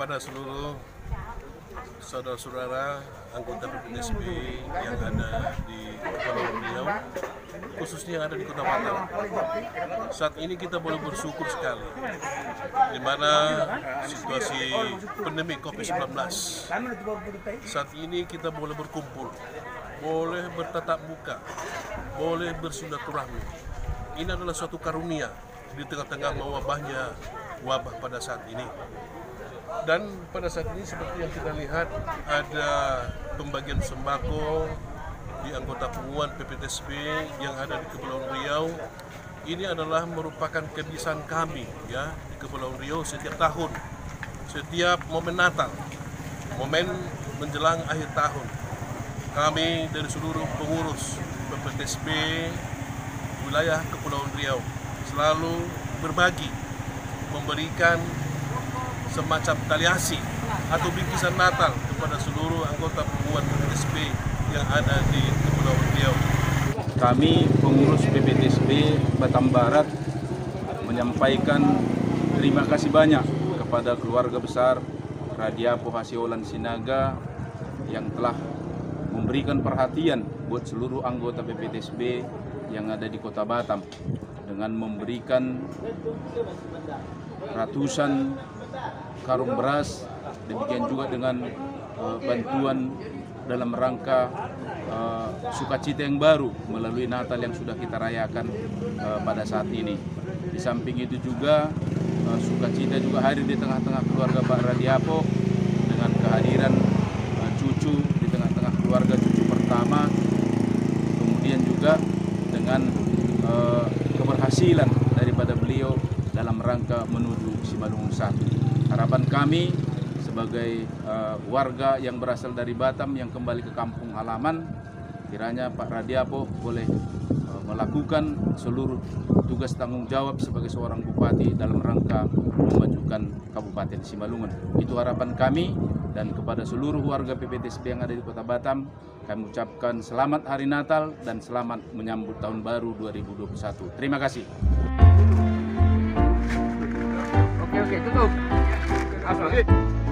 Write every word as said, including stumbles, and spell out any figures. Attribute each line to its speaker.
Speaker 1: kepada seluruh saudara-saudara anggota P P T S B yang ada di Kepulauan Riau, khususnya yang ada di Kota Batam. Saat ini kita boleh bersyukur sekali, di mana situasi pandemi COVID sembilan belas. Saat ini kita boleh berkumpul, boleh bertatap muka, boleh bersilaturahmi. Ini adalah suatu karunia di tengah-tengah mewabahnya wabah pada saat ini. Dan pada saat ini seperti yang kita lihat, ada pembagian sembako di anggota pengumuman P P T S B yang ada di Kepulauan Riau. Ini adalah merupakan kebiasaan kami ya di Kepulauan Riau setiap tahun, setiap momen Natal, momen menjelang akhir tahun. Kami dari seluruh pengurus P P T S B wilayah Kepulauan Riau selalu berbagi, memberikan semacam taliasi atau bingkisan Natal kepada seluruh anggota pengumuman P P T S B yang ada di Kepulauan Riau.
Speaker 2: Kami pengurus P P T S B Batam Barat menyampaikan terima kasih banyak kepada keluarga besar Radiapo Hasiolan Sinaga yang telah memberikan perhatian buat seluruh anggota P P T S B yang ada di Kota Batam dengan memberikan ratusan karung beras, demikian juga dengan uh, bantuan dalam rangka uh, sukacita yang baru melalui Natal yang sudah kita rayakan uh, pada saat ini. Di samping itu juga uh, sukacita juga hadir di tengah-tengah keluarga Pak Radiapo dengan kehadiran uh, cucu di tengah-tengah keluarga cucu pertama, kemudian juga dengan uh, keberhasilan daripada beliau dalam rangka menuju Simalungun satu. Harapan kami sebagai uh, warga yang berasal dari Batam yang kembali ke kampung halaman, kiranya Pak Radiapo boleh uh, melakukan seluruh tugas tanggung jawab sebagai seorang bupati dalam rangka memajukan Kabupaten Simalungun. Itu harapan kami, dan kepada seluruh warga P P T S B yang ada di Kota Batam, kami ucapkan selamat Hari Natal dan selamat menyambut Tahun Baru dua ribu dua puluh satu. Terima kasih.
Speaker 3: Oke, oke, tutup. Oke.